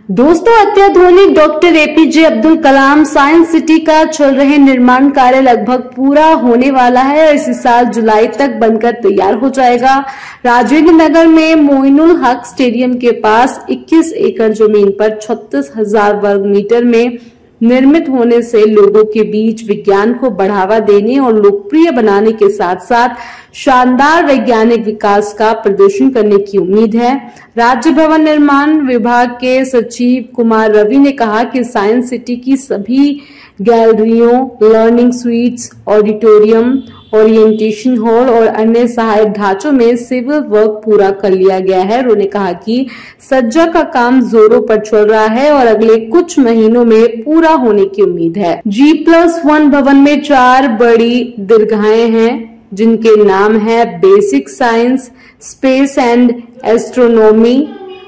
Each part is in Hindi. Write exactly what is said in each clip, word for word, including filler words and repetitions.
दोस्तों, अत्याधुनिक doctor APJ Abdul Kalam science city का चल रहे निर्माण कार्य लगभग पूरा होने वाला है और इसी साल जुलाई तक बनकर तैयार हो जाएगा। राजेंद्र नगर में मोइनुल हक स्टेडियम के पास इक्कीस एकड़ जमीन पर छत्तीस हजार वर्ग मीटर में निर्मित होने से लोगों के बीच विज्ञान को बढ़ावा देने और लोकप्रिय बनाने के साथ साथ शानदार वैज्ञानिक विकास का प्रदर्शन करने की उम्मीद है। राज्य भवन निर्माण विभाग के सचिव कुमार रवि ने कहा कि साइंस सिटी की सभी गैलरियों, learning suites, auditorium, orientation hall और अन्य सहायक ढांचों में सिविल वर्क पूरा कर लिया गया है। उन्होंने कहा कि सज्जा का काम जोरों पर चल रहा है और अगले कुछ महीनों में पूरा होने की उम्मीद है। जी प्लस वन भवन में चार बड़ी दीर्घाएं हैं जिनके नाम है basic science, space and astronomy,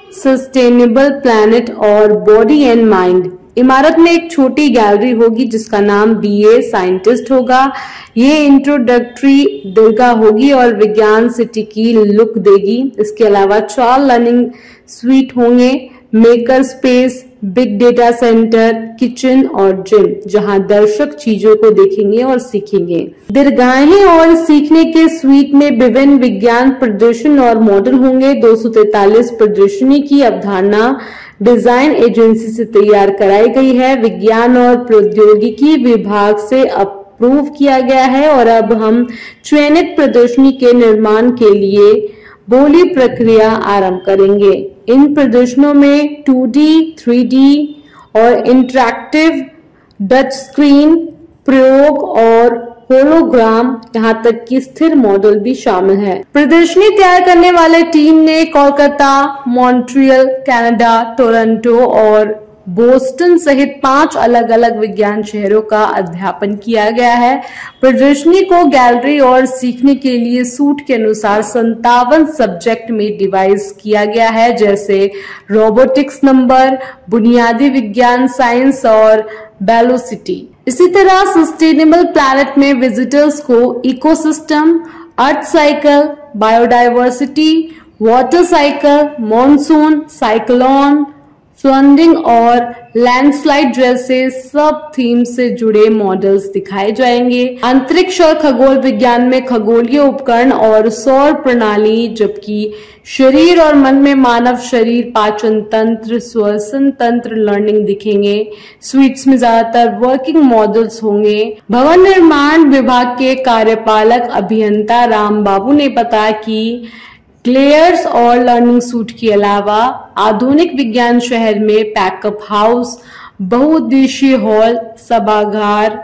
sustainable planet और बॉडी एंड माइंड। इमारत में एक छोटी गैलरी होगी जिसका नाम बीए साइंटिस्ट होगा। ये इंट्रोडक्टरी दीर्घा होगी और विज्ञान सिटी की लुक देगी। इसके अलावा चार लर्निंग स्वीट होंगे, maker space, big data centre, kitchen और जिम, जहां दर्शक चीजों को देखेंगे और सीखेंगे। दीर्घाएं और सीखने के स्वीट में विभिन्न विज्ञान प्रदर्शन और मॉडल होंगे। दो सौ तैतालीस प्रदर्शनी की अवधारणा डिजाइन एजेंसी से तैयार कराई गई है। विज्ञान और प्रौद्योगिकी विभाग से अप्रूव किया गया है और अब हम चयनित प्रदर्शनी के निर्माण के लिए बोली प्रक्रिया आरंभ करेंगे। इन प्रदर्शनों में टू डी, थ्री डी और इंटरैक्टिव टच स्क्रीन प्रयोग और होलोग्राम, यहां तक कि स्थिर मॉडल भी शामिल है। प्रदर्शनी तैयार करने वाले टीम ने कोलकाता, मॉन्ट्रियल, कनाडा, टोरंटो और बोस्टन सहित पांच अलग अलग विज्ञान शहरों का अध्यापन किया गया है। प्रदर्शनी को गैलरी और सीखने के लिए सूट के अनुसार संतावन सब्जेक्ट में डिवाइस किया गया है, जैसे रोबोटिक्स, नंबर, बुनियादी विज्ञान, साइंस और वेलोसिटी। इसी तरह सस्टेनेबल प्लैनेट में विजिटर्स को ecosystem, earth cycle, biodiversity, water cycle, monsoon, cyclone, flooding और लैंडस्लाइड जैसे सब थीम से जुड़े मॉडल्स दिखाए जाएंगे। अंतरिक्ष और खगोल विज्ञान में खगोलीय उपकरण और सौर प्रणाली, जबकि शरीर और मन में मानव शरीर, पाचन तंत्र, श्वसन तंत्र, लर्निंग दिखेंगे। स्वीट्स में ज्यादातर वर्किंग मॉडल्स होंगे। भवन निर्माण विभाग के कार्यपालक अभियंता राम बाबू ने बताया कि ग्लेयर्स और लर्निंग सूट के अलावा आधुनिक विज्ञान शहर में पैकअप हाउस, बहुउद्देशीय हॉल, सभागार,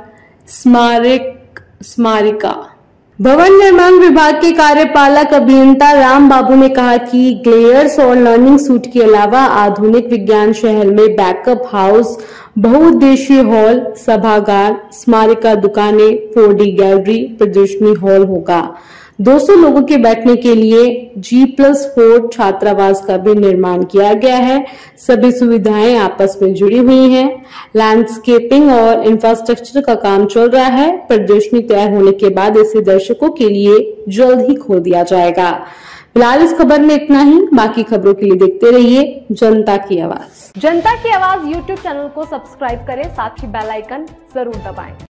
स्मारक स्मारिका। भवन निर्माण विभाग के कार्यपालक अभियंता राम बाबू ने कहा कि ग्लेयर्स और लर्निंग सूट के अलावा आधुनिक विज्ञान शहर में बैकअप हाउस, बहुउद्देशीय हॉल, सभागार, स्मारिका, दुकानें, फोर डी गैलरी, प्रदर्शनी हॉल होगा। दो सौ लोगों के बैठने के लिए जी प्लस फोर छात्रावास का भी निर्माण किया गया है। सभी सुविधाएं आपस में जुड़ी हुई हैं। लैंडस्केपिंग और इंफ्रास्ट्रक्चर का काम चल रहा है। प्रदर्शनी तैयार होने के बाद इसे दर्शकों के लिए जल्द ही खोल दिया जाएगा। फिलहाल इस खबर में इतना ही। बाकी खबरों के लिए देखते रहिए जनता की आवाज। जनता की आवाज यूट्यूब चैनल को सब्सक्राइब करें, साथ ही बेल आइकन जरूर दबाएं।